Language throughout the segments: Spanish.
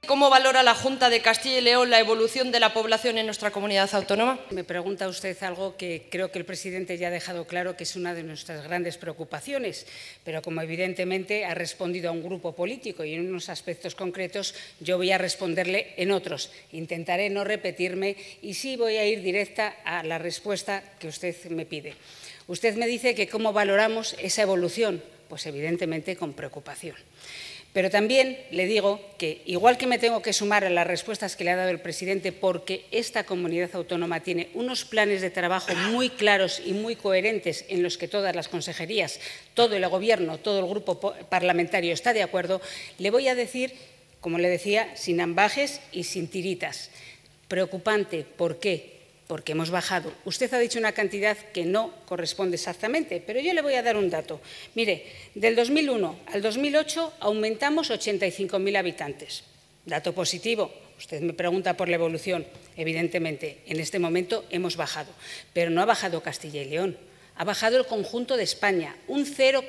¿Cómo valora la Junta de Castilla y León la evolución de la población en nuestra comunidad autónoma? Me pregunta usted algo que creo que el presidente ya ha dejado claro que es una de nuestras grandes preocupaciones, pero como evidentemente ha respondido a un grupo político y en unos aspectos concretos, yo voy a responderle en otros. Intentaré no repetirme y sí voy a ir directa a la respuesta que usted me pide. Usted me dice que cómo valoramos esa evolución, pues evidentemente con preocupación. Pero también le digo que, igual que me tengo que sumar a las respuestas que le ha dado el presidente, porque esta comunidad autónoma tiene unos planes de trabajo muy claros y muy coherentes en los que todas las consejerías, todo el Gobierno, todo el grupo parlamentario está de acuerdo, le voy a decir, como le decía, sin ambages y sin tiritas. Preocupante, ¿por qué? Porque hemos bajado. Usted ha dicho una cantidad que no corresponde exactamente, pero yo le voy a dar un dato. Mire, del 2001 al 2008 aumentamos 85.000 habitantes. Dato positivo. Usted me pregunta por la evolución. Evidentemente, en este momento hemos bajado, pero no ha bajado Castilla y León. Ha bajado el conjunto de España, un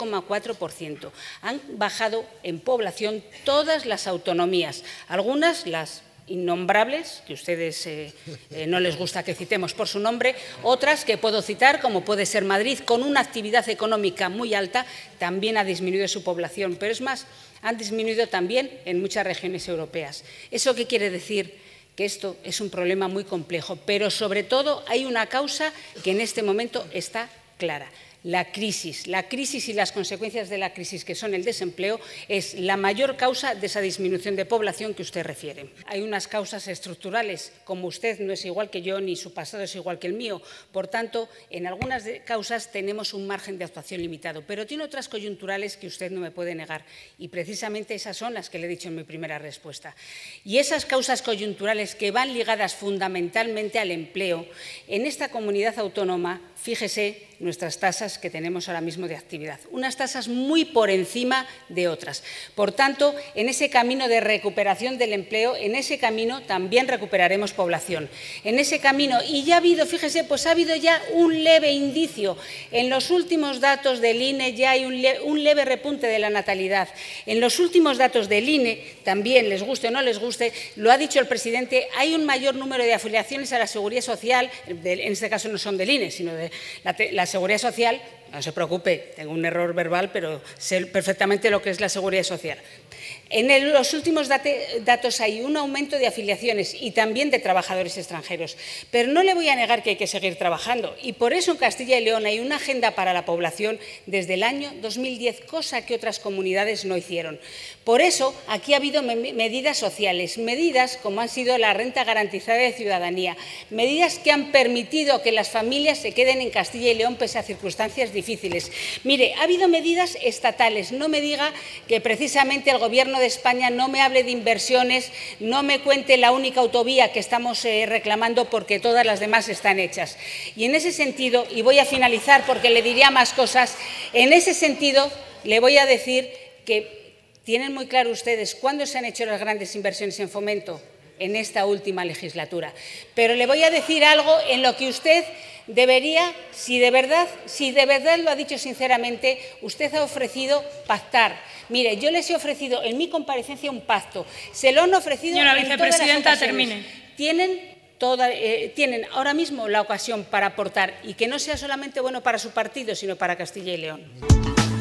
0,4%. Han bajado en población todas las autonomías, algunas las innombrables, que a ustedes no les gusta que citemos por su nombre, otras que puedo citar, como puede ser Madrid, con una actividad económica muy alta, también ha disminuido su población, pero es más, han disminuido también en muchas regiones europeas. ¿Eso qué quiere decir? Que esto es un problema muy complejo, pero sobre todo hay una causa que en este momento está clara. La crisis y las consecuencias de la crisis, que son el desempleo, es la mayor causa de esa disminución de población que usted refiere. Hay unas causas estructurales, como usted no es igual que yo, ni su pasado es igual que el mío. Por tanto, en algunas causas tenemos un margen de actuación limitado, pero tiene otras coyunturales que usted no me puede negar. Y precisamente esas son las que le he dicho en mi primera respuesta. Y esas causas coyunturales que van ligadas fundamentalmente al empleo, en esta comunidad autónoma, fíjese nuestras tasas que tenemos ahora mismo de actividad, unas tasas muy por encima de otras. Por tanto, en ese camino de recuperación del empleo, en ese camino también recuperaremos población. En ese camino, y ya ha habido, fíjese, pues ha habido ya un leve indicio. En los últimos datos del INE ya hay un leve repunte de la natalidad. En los últimos datos del INE, también les guste o no les guste, lo ha dicho el presidente, hay un mayor número de afiliaciones a la Seguridad Social, en este caso no son del INE, sino de la Seguridad Social. No se preocupe, tengo un error verbal, pero sé perfectamente lo que es la Seguridad Social. En los últimos datos hay un aumento de afiliaciones y también de trabajadores extranjeros, pero no le voy a negar que hay que seguir trabajando y por eso en Castilla y León hay una agenda para la población desde el año 2010, cosa que otras comunidades no hicieron. Por eso aquí ha habido medidas sociales, medidas como han sido la renta garantizada de ciudadanía, medidas que han permitido que las familias se queden en Castilla y León pese a circunstancias difíciles. Mire, ha habido medidas estatales, no me diga que precisamente el Gobierno de España no me hable de inversiones, no me cuente la única autovía que estamos reclamando porque todas las demás están hechas. Y en ese sentido, y voy a finalizar porque le diría más cosas, en ese sentido le voy a decir que tienen muy claro ustedes cuándo se han hecho las grandes inversiones en fomento, en esta última legislatura. Pero le voy a decir algo en lo que usted debería, si de verdad lo ha dicho sinceramente, usted ha ofrecido pactar. Mire, yo les he ofrecido en mi comparecencia un pacto. Se lo han ofrecido Señora en todas las vicepresidenta, ocasiones. termine. Tienen ahora mismo la ocasión para aportar y que no sea solamente bueno para su partido, sino para Castilla y León.